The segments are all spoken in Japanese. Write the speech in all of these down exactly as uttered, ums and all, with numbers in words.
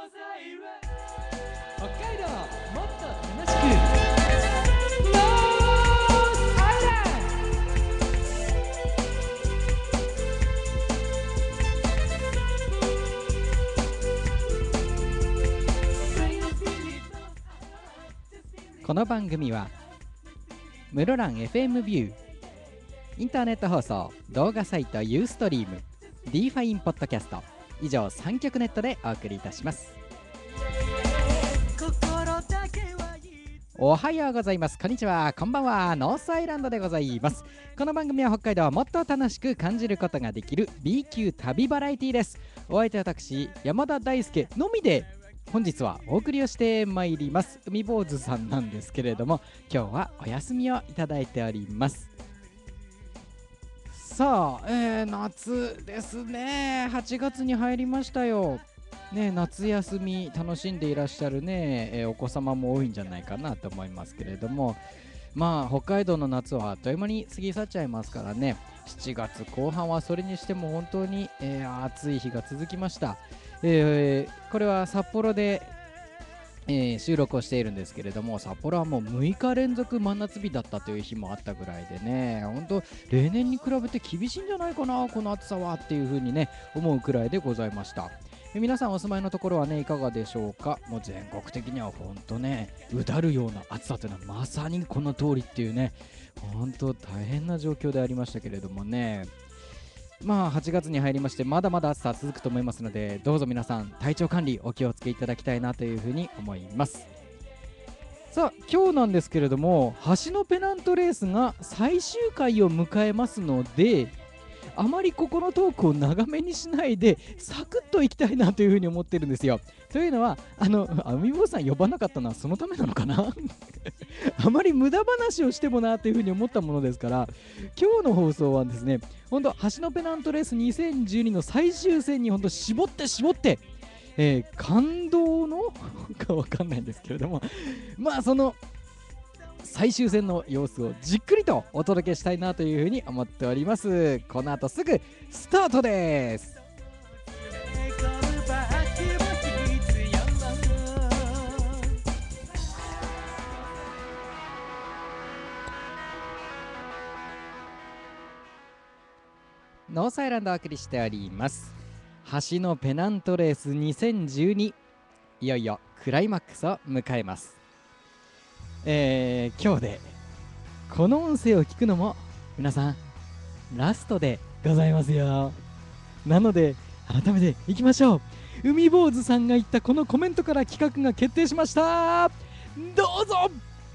北海道もっと楽しくノースアイランド。この番組は室蘭 エフエム ビューインターネット放送動画サイトユーストリーム D ファインポッドキャスト以上さん局ネットでお送りいたします。おはようございます、こんにちは、こんばんは。ノースアイランドでございます。この番組は北海道をもっと楽しく感じることができる B 級旅バラエティです。お相手は私山田大輔のみで本日はお送りをしてまいります。海坊主さんなんですけれども、今日はお休みをいただいております。さあ、えー、夏ですね。はちがつに入りましたよ。ね、夏休み楽しんでいらっしゃるね、えー、お子様も多いんじゃないかなと思いますけれども、まあ北海道の夏はあっという間に過ぎ去っちゃいますからね。しちがつこう半はそれにしても本当に、えー、暑い日が続きました。えー、これは札幌で、えー、収録をしているんですけれども、札幌はもうむいか連続真夏日だったという日もあったぐらいでね、本当例年に比べて厳しいんじゃないかなこの暑さはっていう風にね思うくらいでございました。皆さんお住まいのところはねいかがでしょうか。もう全国的には本当ねうだるような暑さというのはまさにこの通りっていうね、本当大変な状況でありましたけれどもね。まあはちがつに入りましてまだまだ暑さ続くと思いますので、どうぞ皆さん体調管理お気をつけいただきたいなというふうに思います。さあ今日なんですけれども、橋のペナントレースが最終回を迎えますので、あまりここのトークを長めにしないでサクッといきたいなというふうに思ってるんですよ。というのはあの海坊さん呼ばなかったのはそのためなのかなあまり無駄話をしてもなというふうに思ったものですから、今日の放送はですね本当橋のペナントレースにせんじゅうにの最終戦に本当絞って絞って、えー、感動のかわかんないんですけれども、まあその最終戦の様子をじっくりとお届けしたいなというふうに思っております。この後すぐスタートです。ノースアイランドをお送りしております。橋のペナントレースにせんじゅうに、いよいよクライマックスを迎えます。えー、今日でこの音声を聞くのも皆さんラストでございますよ。なので改めていきましょう。海坊主さんが言ったこのコメントから企画が決定しました。どうぞ。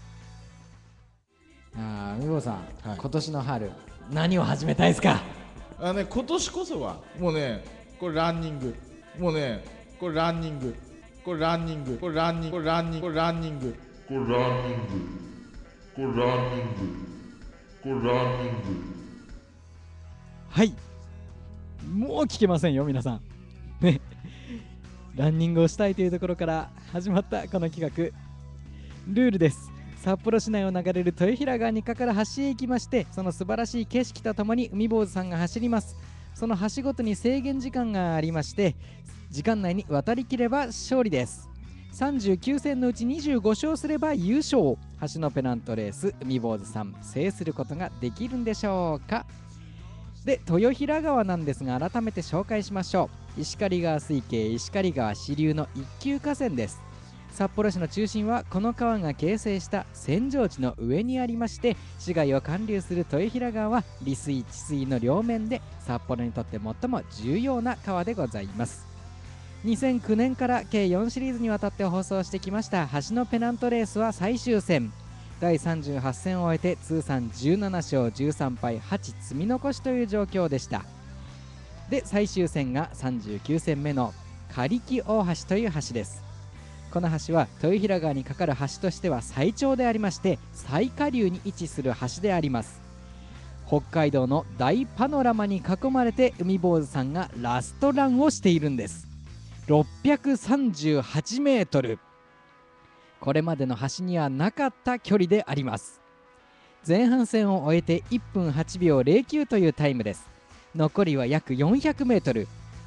あ海坊主さん、はい、今年の春何を始めたいですか。 あ、ね、今年こそはもうねこれランニング、もうねこれランニング、これランニング、これランニング、これランニング、これランニング、これランニング、これランニング、これランニング。 はい、もう聞けませんよ皆さんね。ランニングをしたいというところから始まったこの企画。ルールです。札幌市内を流れる豊平川に架かる橋へ行きまして、その素晴らしい景色とともに海坊主さんが走ります。その橋ごとに制限時間がありまして、時間内に渡りきれば勝利です。さんじゅうきゅう戦のうちにじゅうご勝すれば優勝。橋のペナントレース海坊主さん制することができるんでしょうか。で豊平川なんですが改めて紹介しましょう。石狩川水系石狩川支流の一級河川です。札幌市の中心はこの川が形成した扇状地の上にありまして、市街を貫流する豊平川は利水治水の両面で札幌にとって最も重要な川でございます。にせんきゅうねんから計よんシリーズにわたって放送してきました橋のペナントレースは最終戦だいさんじゅうはち戦を終えて通算じゅうなな勝じゅうさん敗はち積み残しという状況でした。で最終戦がさんじゅうきゅう戦目の刈木大橋という橋です。この橋は豊平川に架かる橋としては最長でありまして、最下流に位置する橋であります。北海道の大パノラマに囲まれて海坊主さんがラストランをしているんです。ろっぴゃくさんじゅうはちメートル、これまでの橋にはなかった距離であります。前半戦を終えていっぷんはちびょうゼロきゅうというタイムです。残りは約よんひゃくメートル、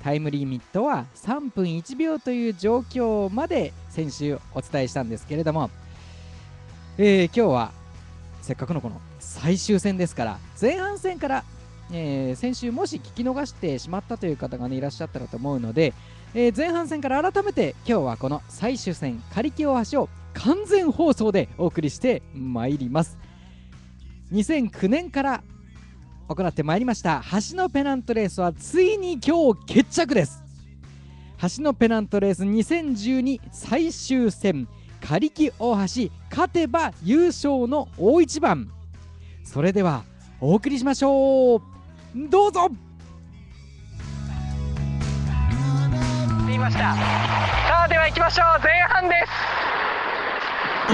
タイムリミットはさんぷんいちびょうという状況まで先週お伝えしたんですけれども、えー、今日はせっかくのこの最終戦ですから、前半戦から、えー、先週もし聞き逃してしまったという方が、ね、いらっしゃったらと思うので、えー、前半戦から改めて今日はこの最終戦刈木大橋を完全放送でお送りしてまいります。にせんきゅうねんから行ってまいりました橋のペナントレースはついに今日決着です。橋のペナントレースにせんじゅうに最終戦刈木大橋、勝てば優勝の大一番。それではお送りしましょう。どうぞ。 言いました。さあでは行きましょう。前半です。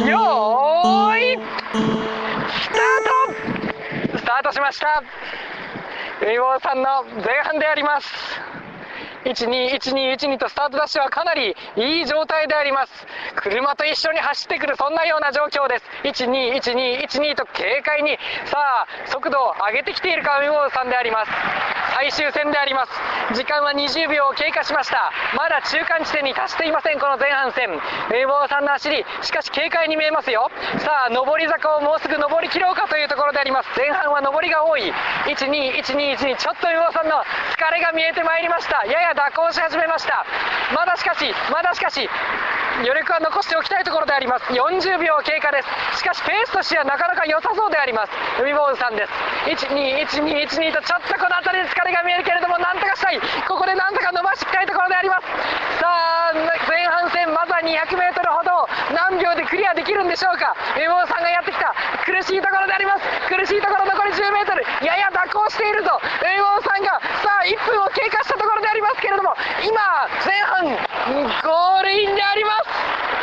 よーいスタート。スタートしました。海坊さんの前半であります。いちにいちにいちにとスタートダッシュはかなりいい状態であります。車と一緒に走ってくる、そんなような状況です。いちにいちにいちにと軽快にさあ速度を上げてきているか海坊さんであります。最終戦であります。時間はにじゅうびょうを経過しました。まだ中間地点に達していません。この前半戦海坊さんの走り、しかし軽快に見えますよ。さあ上り坂をもうすぐ上り切ろうかというところであります。前半は上りが多い。いちにいちにいちにちょっと海坊さんの疲れが見えてまいりました。やや蛇行し始めました。まだしかしまだしかし余力は残しておきたいところであります。よんじゅうびょう経過です。しかしペースとしてはなかなか良さそうであります。海坊主さんです。いちにいちにいちにとちょっとこの辺りで疲れが見えるけれども、なんとかしたい。ここでなんとか伸ばしていきたいところであります。さあ前半戦まずはにひゃくメートルほど何秒でクリアできるんでしょうか。海坊さんがやってきた苦しいところであります。苦しいところ残りじゅうメートル、やや蛇行しているぞ。海坊さんがさあいっぷんを経過したところでありますけれども、今前半ゴールインであります。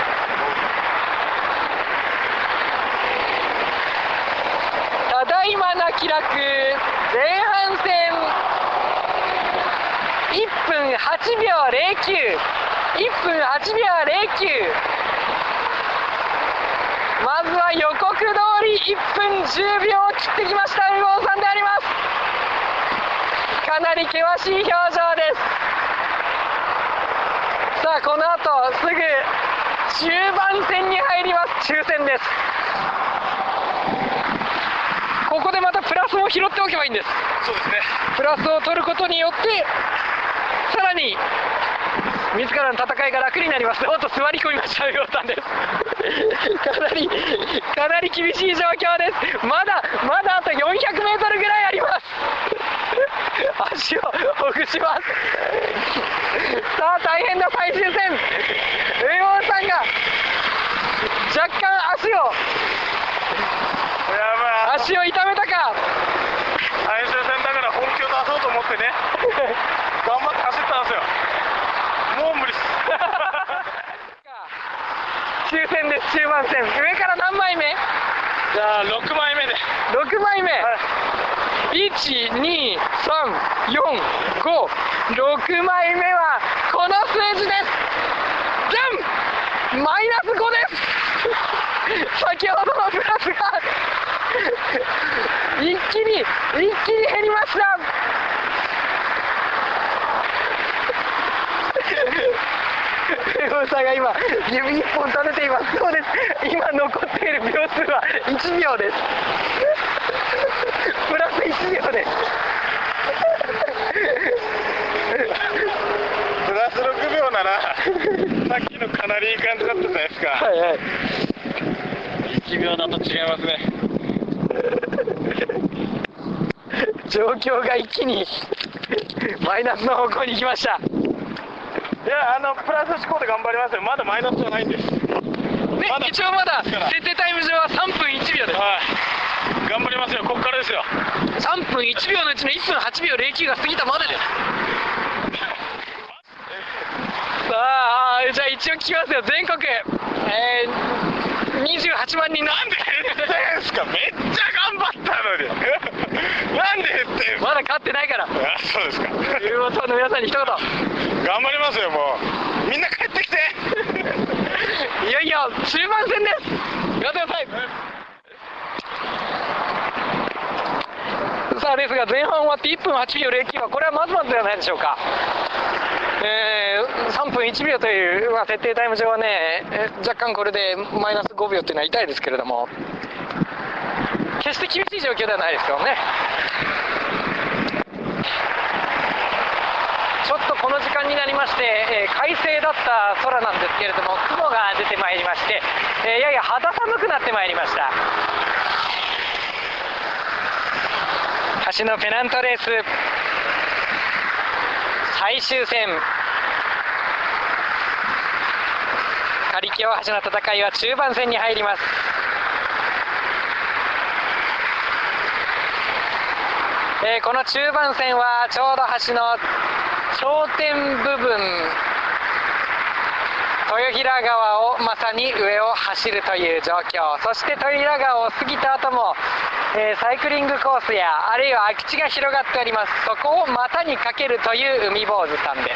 ただいまの記録、前半戦いっぷんはちびょうぜろきゅう、いっぷんはちびょうぜろきゅう。まずは予告通りいっぷんじゅうびょうを切ってきました海坊さんであります。かなり険しい表情です。さあこの後すぐ中盤戦に入ります。抽選です。ここでまたプラスを拾っておけばいいんです。 そうですね。 プラスを取ることによってさらに自らの戦いが楽になります。おっと座り込みました海坊さんですかなりかなり厳しい状況です。まだまだあとよんひゃくメートルぐらいあります足をほぐします。さあ大変な最終戦、海坊さんが若干足をやばい、 足を痛めたか。 最終戦だから本気を出そうと思ってね頑張って走ったんですよ。もう無理です抽選です。中盤戦上から何枚目？ じゃあろくまいめで。 ろくまいめ、 はい、 いちにさんよんごろくまいめはこの数字です。じゃんマイナスごです先ほどのプラスが一気に一気に減りました海坊さんが今指いっぽん立てています。そうです、今残っている秒数はいちびょうですプラスいちびょうです。 プラスろくびょうならさっきのかなりいい感じだったじゃないですか。 はいはい、 いちびょうだと違いますね状況が一気にマイナスの方向に行きました。 いや、あのプラス思考で頑張りますよ。まだマイナスじゃないんです。 ね、 まだ一応まだ設定タイム上はさんぷんいちびょうです。 はい、頑張りますよ。ここからですよ。 さんぷんいちびょうのうちのいっぷんはちびょうぜろきゅうが過ぎたまでです。さあ、じゃあ一応聞きますよ。全国、えー、にじゅうはちまんにんのなんで減ってんすか。めっちゃ頑張ったのになんで減ってんすか。 まだ勝ってないから。 あ、そうですか。 ユーロ島の皆さんに一言。 頑張りますよ。もうみんな帰ってきていよいよ中盤戦です。頑張ってください。さあですが前半終わっていっぷんはちびょうぜろきゅうはこれはまずまずではないでしょうか。 えー、さんぷんいちびょうという、まあ、設定タイム上はね、えー、若干これでマイナスごびょうというのは痛いですけれども、決して厳しい状況ではないですよね。ちょっとこの時間になりまして、えー、快晴だった空なんですけれども、雲が出てまいりまして、えー、やや肌寒くなってまいりました。橋のペナントレース最終戦、刈木大橋の戦いは中盤戦に入ります。えー、この中盤戦はちょうど橋の頂点部分、豊平川をまさに上を走るという状況、そして豊平川を過ぎた後も、えー、サイクリングコースやあるいは空き地が広がっております。そこを股にかけるという海坊主さんです。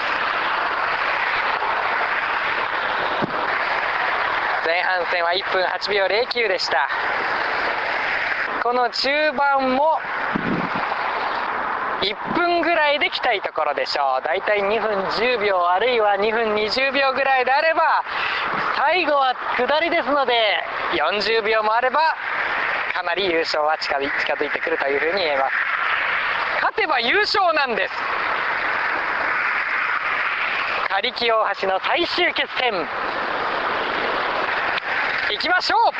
前半戦はいっぷんはちびょうぜろきゅうでした。この中盤もいっぷんぐらいで来たいところでしょう。だいたいにふんじゅうびょうあるいはにふんにじゅうびょうぐらいであれば、最後は下りですのでよんじゅうびょうもあればかなり優勝は近づい近づいてくるというふうに言えます。勝てば優勝なんです。刈木大橋の最終決戦いきましょう。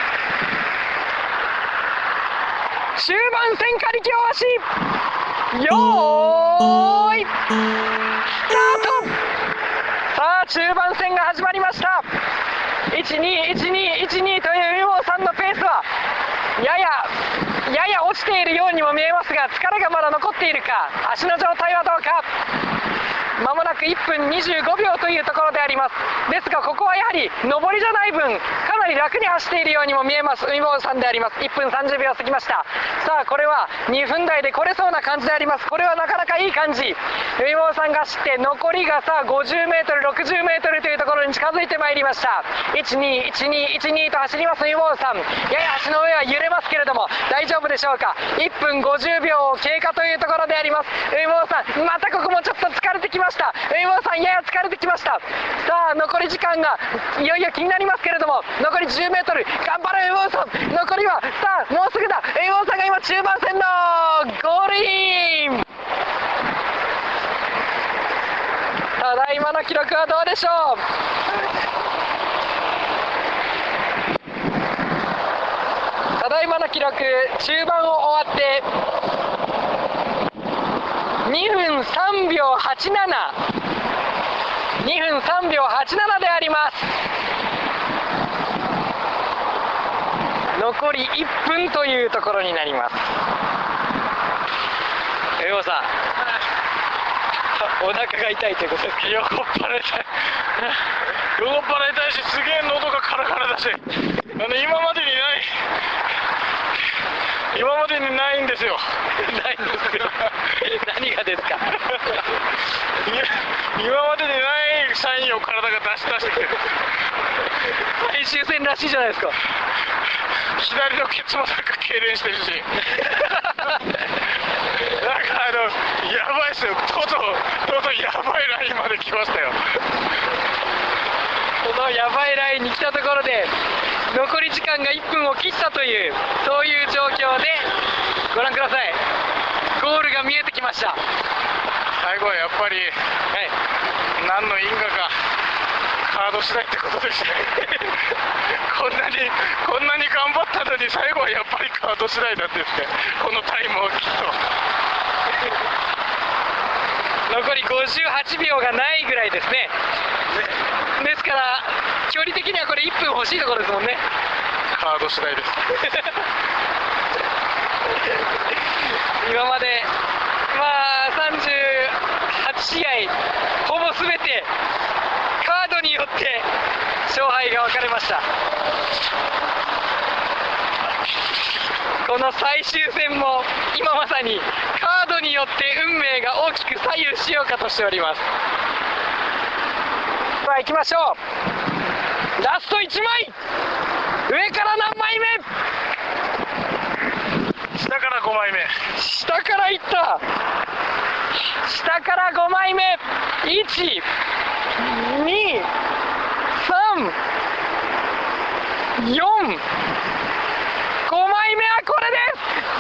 終盤戦刈木大橋、よーいスタート。さあ中盤戦が始まりました。いちにいちにいちにという海坊さんのペースはやややや落ちているようにも見えますが、疲れがまだ残っているか、足の状態はどうか。まもなくいっぷんにじゅうごびょうというところであります。ですがここはやはり上りじゃない分かなり楽に走っているようにも見えます。海坊さんであります。いっぷんさんじゅうびょう過ぎました。さあこれはにふんだいで来れそうな感じであります。これはなかなかいい感じ。海坊さんが走って残りがさあごじゅうメートルろくじゅうメートルというところに近づいてまいりました。いちにいちにいちにと走ります海坊さん、やや足の上は揺れますけれども大丈夫でしょうか。いっぷんごじゅうびょう経過というところであります。海坊さんまたここもちょっと疲れてきました。海坊さんやや疲れてきました。さあ残り時間がいよいよ気になりますけれども、残りじゅうメートル頑張れ海坊さん。残りはさあもうすぐだ。海坊さんが今中盤戦のゴールイン。ただいまの記録はどうでしょう。ただいまの記録、中盤を終わってにふんさんびょうはちなな、にふんさんびょうはちななであります。残りいっぷんというところになります。江尾さん、お腹が痛いということですか。 横っ腹痛い横っ腹痛いし、すげえ喉がカラカラだし、あの今までにない今までにないんですよないんですよ何がですか今までにないサインを体が出し出してきてる。 最終戦らしいじゃないですか。 左のケツもなんか痙攣してるしなんかあのやばいっすよ。とうとうとうとうやばいラインまで来ましたよ。 このやばいラインに来たところで残り時間がいっぷんを切ったという、そういう状況でご覧ください。ゴールが見えてきました。 最後はやっぱり、はい、何の因果かカード次第ってことですねこんなにこんなに頑張ったのに最後はやっぱりカード次第なんですね、このタイムをきっと残りごじゅうはちびょうがないぐらいですね。ですから距離的にはこれいっぷん欲しいところですもんね。 カード次第です今までまあさんじゅうはちしあいほぼ全てカードによって勝敗が分かれました。この最終戦も今まさにカードによって運命が大きく左右しようかとしております。さあ行きましょう。ラストいちまい、上から何枚目。 下からごまいめ。 下からいった。 下からごまいめ、いち、に、さん、よん、ごまいめはこれです。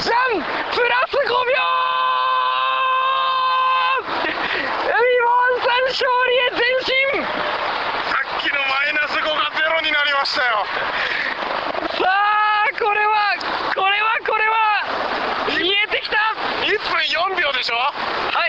じゃん、プラスごびょう。海坊さん勝利へ前進。 さっきのマイナスごがゼロになりましたよ。 さあこれはこれはこれは見えてきた。 いっぷんよんびょうでしょ。 はい、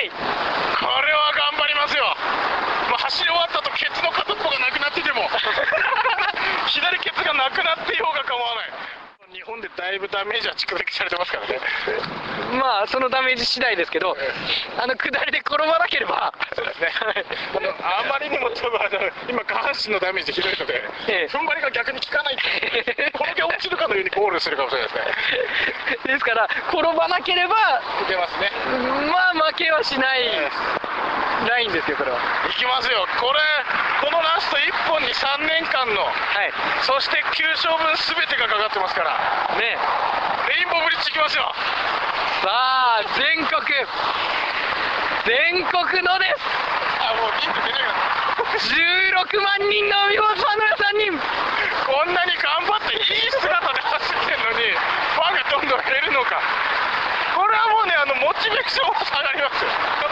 これは頑張りますよ。まあ、走り終わったとケツの片っぽがなくなってても左ケツがなくなっていようが構わない。日本でだいぶダメージは蓄積されてますからね。 まあそのダメージ次第ですけど、あの下りで転ばなければ。 そうですね。あのあまりにも多分あの今下半身のダメージひどいので、 ええ、 踏ん張りが逆に効かないって転げ落ちるかのようにゴールするかもしれないですね。 ですから転ばなければいけますね。 まあ負けはしないラインですよこれは。 いきますよ。これこのラストいっぽんにさんねんかんの、 はい、 そしてきゅう勝分すべてがかかってますからね。 レインボーブリッジいきますよ。 さあ全国全国のです。 あ、もうピンク出なくなった。 じゅうろくまんにんの海坊主ファンの皆さんに、 こんなに頑張っていい姿で走ってるのにファンがどんどん減るのか。これはもうね、あのモチベーションも下がりますよ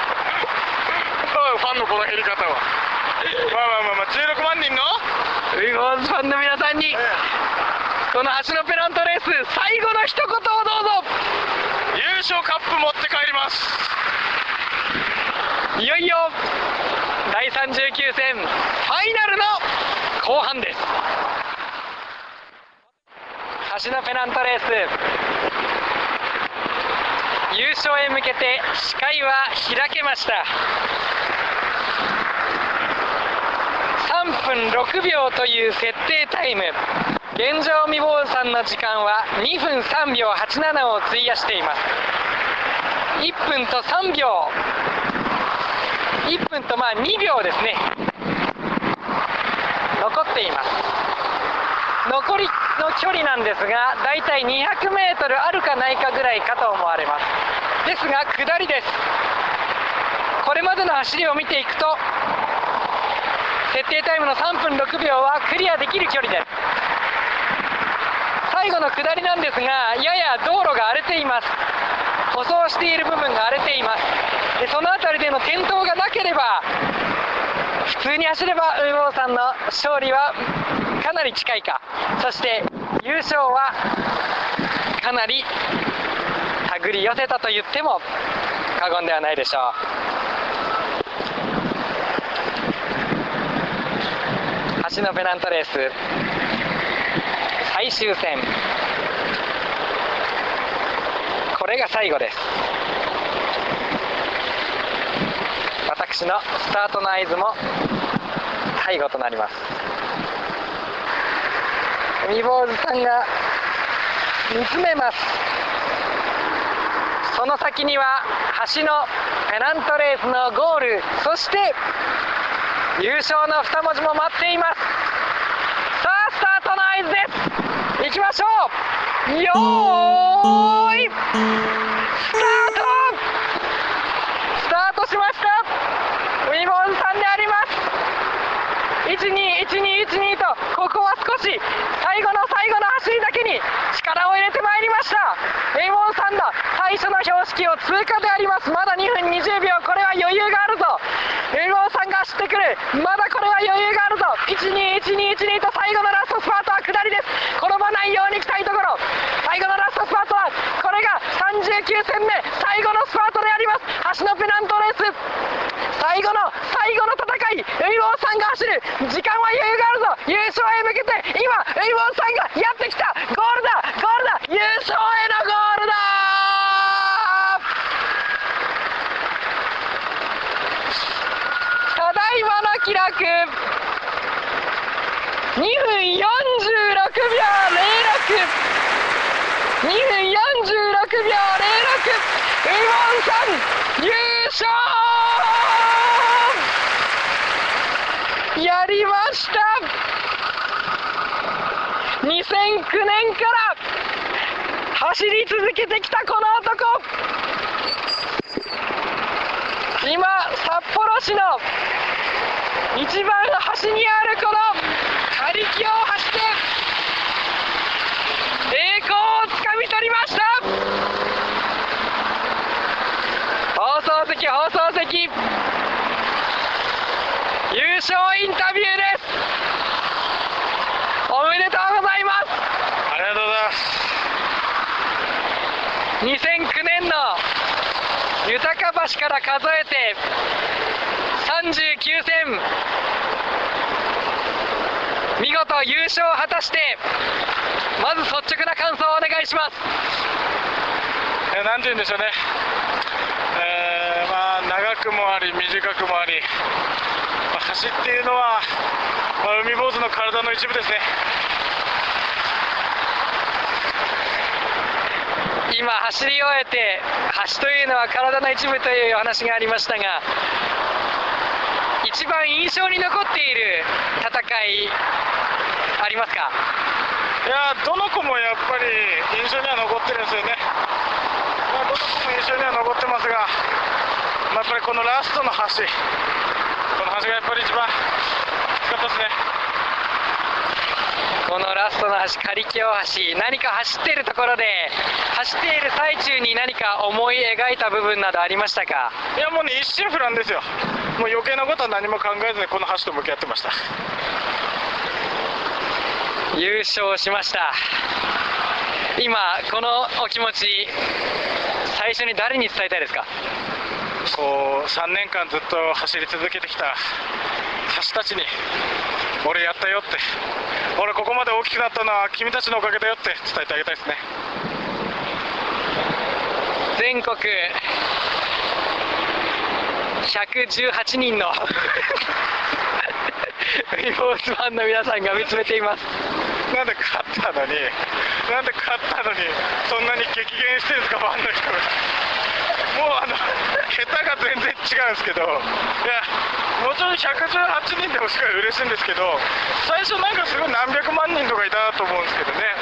ファンのこの減り方は。まあまあまあまあじゅうろくまんにんの海坊主ファンの皆さんに、この橋のペナントレース最後の一言をどうぞ。 優勝カップ持って帰ります。 いよいよだいさんじゅうきゅうせんファイナルの後半です。橋のペナントレース優勝へ向けて視界は開けました。さんぷんろくびょうという設定タイム、現状未坊主さんの時間はにふんさんびょうはちななを費やしています。いっぷんとさんびょう、いっぷんとまあにびょうですね、残っています。残りの距離なんですがだいたいにひゃくメートルあるかないかぐらいかと思われます。ですが下りです。これまでの走りを見ていくと設定タイムのさんぷんろくびょうはクリアできる距離です。最後の下りなんですがやや道路が荒れています。舗装している部分が荒れています。でその辺りでの転倒がなければ普通に走れば海坊さんの勝利はかなり近いか、そして優勝はかなり手繰り寄せたと言っても過言ではないでしょう。橋のペナントレース最終戦、これが最後です。私のスタートの合図も最後となります。海坊主さんが見つめます。その先には橋のペナントレースのゴール、そして優勝のに文字も待っています。さあスタートの合図です。行きましょう。よーいスタート。スタートしました。海坊主さんであります。いちにいちにいちにとここは少し最後の最後の走りだけに力を入れてまいりました。海坊主さんだ最初の標識を通過であります。まだにふんにじゅうびょう、これは余裕があるぞ。海坊主さんが走ってくる。まだこれは余裕があるぞ。いちにいちにいちにと最後のラストスパートは下りです。転ばないように行きたいところ。最後のラストスパートはこれがさんじゅうきゅうせんめ最後のスパートであります。橋のペナントレース最後の最後の戦い、海坊主さんが走る。時間は余裕があるぞ。優勝へ向けて今海坊主さんがやってきた。ゴールだゴールだ、優勝へのゴールだ。ただいまの記録にふんよんじゅうろくびょうぜろろく、にふんよんじゅうろくびょうぜろろく、海坊主さん優勝。やりました。にせんきゅうねんから走り続けてきたこの男、 今札幌市の一番端にあるこの狩木大橋で栄光をつかみ取りました。放送席放送席、優勝インタビューです。おめでとうございます。 ありがとうございます。 にせんきゅうねんの豊橋から数えてさんじゅうきゅうせん、見事優勝を果たして、まず率直な感想をお願いします。 えなんて言うんでしょうね、えー、まあ長くもあり短くもあり、まあ、橋っていうのは、まあ、海坊主の体の一部ですね。 今走り終えて、橋というのは体の一部というお話がありましたが、一番印象に残っている戦いありますか？ いやどの子もやっぱり印象には残ってるんですよね。まあ、どの子も印象には残ってますが、まあ、やっぱりこのラストの橋、この橋がやっぱり一番きつかったですね。 このラストの橋、狩木大橋、何か走っているところで、走っている最中に何か思い描いた部分などありましたか？ いやもうね、一心不乱ですよ。もう余計なことは何も考えずにこの橋と向き合ってました。 優勝しました。今このお気持ち、最初に誰に伝えたいですか？ こうさんねんかんずっと走り続けてきた橋たちに、俺やったよって、俺ここまで大きくなったのは君たちのおかげだよって伝えてあげたいですね。 全国ひゃくじゅうはちにんの海坊主ファンの皆さんが見つめています。 なんで勝ったのに、なんで勝ったのにそんなに激減してるんですか、ファンの人が。もうあの下手が全然違うんですけど、いやもちろんひゃくじゅうはちにんでもすごい嬉しいんですけど、最初なんかすごい何百万人とかいたと思うんですけどね。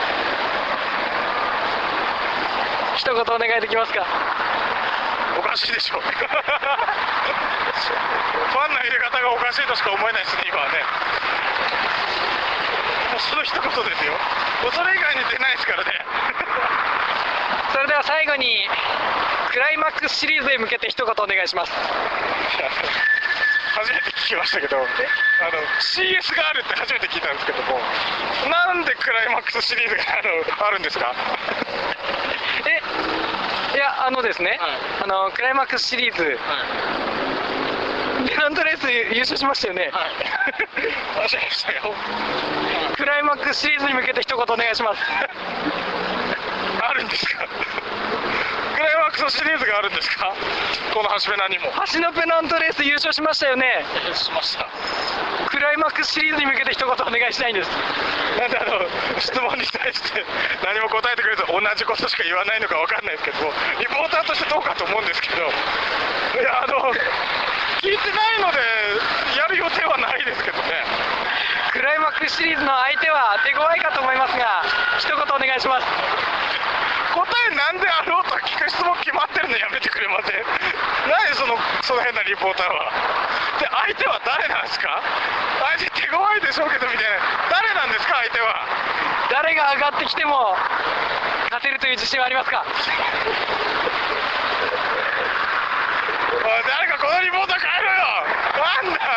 一言お願いできますか？ おかしいでしょファンの入れ方がおかしいとしか思えないですね、今はね。もうその一言ですよ。もうそれ以外に出ないですからねそれでは最後にクライマックスシリーズへ向けて一言お願いします。 初めて聞きましたけど、あの シーエス があるって初めて聞いたんですけども、なんでクライマックスシリーズがあのあるんですか？ えいやあのですね、 はい、 あのクライマックスシリーズ、はい、ペナントレース優勝しましたよね。 はい、しましたよ。 クライマックスシリーズに向けて一言お願いします。 あるんですか？クライマックスシリーズがあるんですか？この橋ペナにも。 橋のペナントレース優勝しましたよね。 しました。 クライマックスシリーズに向けて一言お願いしたいんです。 なんであの質問に対して何も答えてくれず同じことしか言わないのか分かんないですけども、リポーターとしてどうかと思うんですけど、いやあの聞いてないのでやる予定はないですけどね。 クライマックスシリーズの相手は手強いかと思いますが、一言お願いします。 答えなんであろうと聞く質問決まってるのやめてくれません？何そのその変なリポーターは。で相手は誰なんですか？相手手強いでしょうけどみたいな、誰なんですか相手は。 誰が上がってきても勝てるという自信はありますか？ 誰かこのリポーター変えろよ。なんだ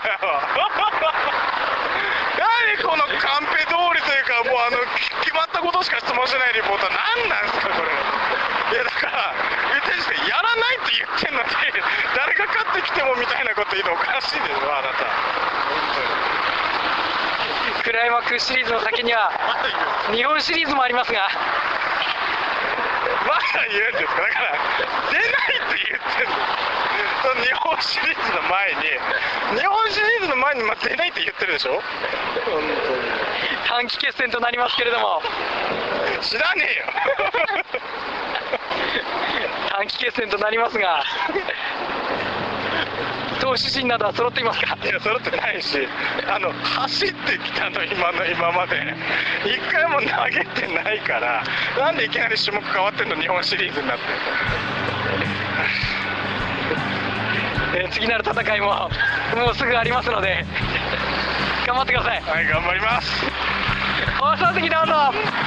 何このカンペ通りというか、もうあの決まったことしか質問しないリポーター、何なんですかこれ。いやだから言ってるんですけど、やらないって言ってんのに誰が勝ってきてもみたいなこと言うのおかしいですよあなた。 クライマックスシリーズの先には日本シリーズもありますが。 まだ言うんですか？だから出ないって言ってるの。その日本シリーズの前に日本シリーズの前にま出ないって言ってるでしょ。本当に短期決戦となりますけれども。 知らねえよ短期決戦となりますが投手陣などは揃っていますか？ いや揃ってないし、あの走ってきたの今の今まで一回も投げてないから、なんでいきなり種目変わってんの日本シリーズになって。 えー次なる戦いももうすぐありますので頑張ってください。 はい頑張ります。 放送席どうぞ。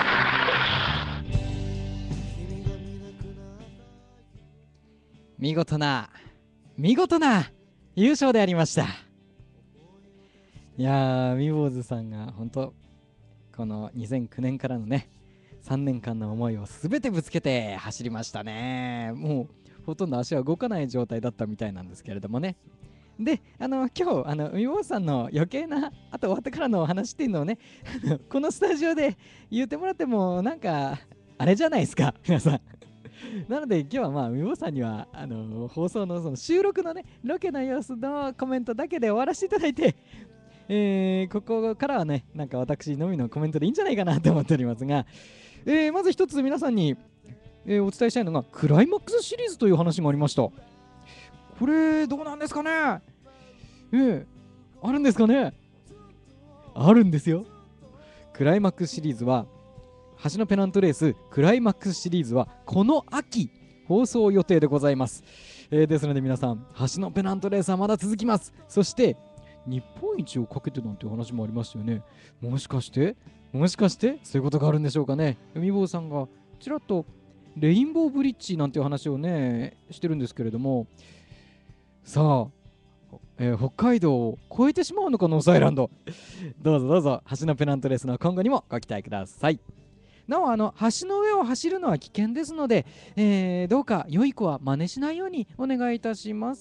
見事な見事な優勝でありました。いやー、みぼうずさんが本当このにせんきゅうねんからのねさんねんかんの思いをすべてぶつけて走りましたね。もうほとんど足は動かない状態だったみたいなんですけれどもね。で、あの今日あのみぼうずさんの余計なあと終わってからのお話っていうのをねこのスタジオで言ってもらってもなんかあれじゃないですか皆さん。なので今日はまあみぼうさんにはあの放送のその収録のねロケの様子のコメントだけで終わらせていただいて、えー、ここからはねなんか私のみのコメントでいいんじゃないかなと思っておりますが、えー、まず一つ皆さんに、えー、お伝えしたいのがクライマックスシリーズという話がありました。これどうなんですかね。えー、あるんですかね。あるんですよ。クライマックスシリーズは橋のペナントレースクライマックスシリーズはこの秋放送予定でございます、えー、ですので皆さん橋のペナントレースはまだ続きます。そして日本一をかけてなんていう話もありましたよね。もしかしてもしかしてそういうことがあるんでしょうかね。海坊さんがちらっとレインボーブリッジなんていう話をねしてるんですけれども、さあ、えー、北海道を越えてしまうのかノースアイランドどうぞどうぞ橋のペナントレースの今後にもご期待ください。なおあの橋の上を走るのは危険ですので、えー、どうか良い子は真似しないようにお願いいたします。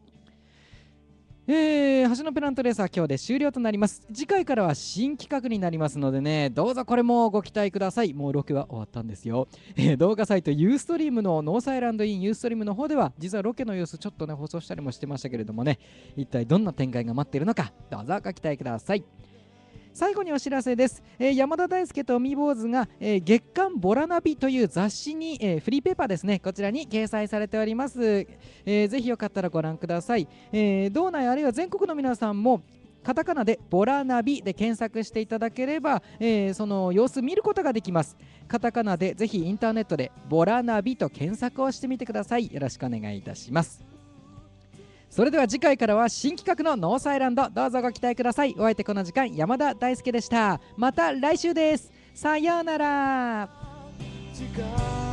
えー、橋のペナントレースは今日で終了となります。次回からは新企画になりますのでね、どうぞこれもご期待ください。もうロケは終わったんですよ、えー、動画サイトユーストリームのノースアイランドインユーストリームの方では実はロケの様子ちょっとね放送したりもしてましたけれどもね、一体どんな展開が待っているのかどうぞご期待ください。最後にお知らせです、えー、山田大輔とみぼうずが、えー、月刊ボラナビという雑誌に、えー、フリーペーパーですね、こちらに掲載されております、えー、ぜひよかったらご覧ください、えー、道内あるいは全国の皆さんもカタカナでボラナビで検索していただければ、えー、その様子見ることができます。カタカナでぜひインターネットでボラナビと検索をしてみてください。よろしくお願いいたします。それでは次回からは新企画のノースアイランド、どうぞご期待ください。お相手この時間山田大輔でした。また来週です。さようなら。